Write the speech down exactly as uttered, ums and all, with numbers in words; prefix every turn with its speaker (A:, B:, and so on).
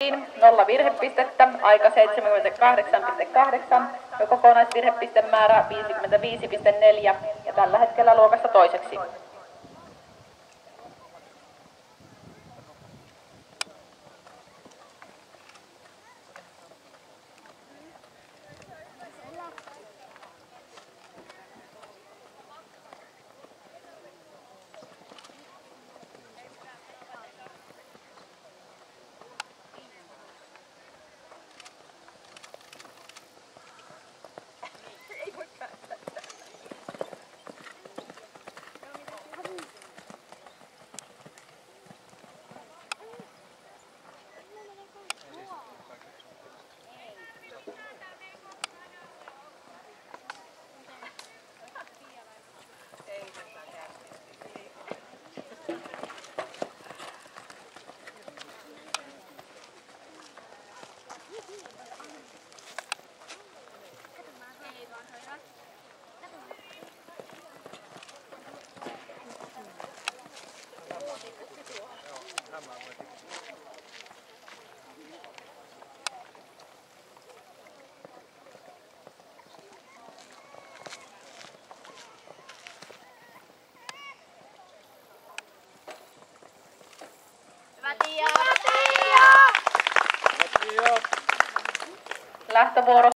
A: nolla virhepistettä, aika seitsemänkymmentäkahdeksan pilkku kahdeksan ja kokonaisvirhepistemäärä viisikymmentäviisi pilkku neljä ja tällä hetkellä luokassa toiseksi. Lähtövuoro